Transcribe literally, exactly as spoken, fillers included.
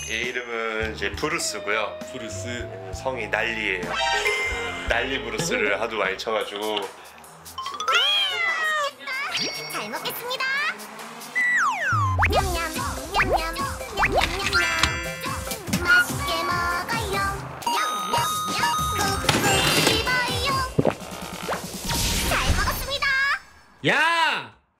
얘 이름은 이제 브루스고요. 브루스. 성이 난리예요. 난리 브루스를 하도 많이 쳐가지고. 잘 먹겠습니다. 냠냠 냠냠 냠냠냠냠 맛있게 먹어요. 냠냠냠 꾹꾹 씹어요. 잘 먹었습니다. 야!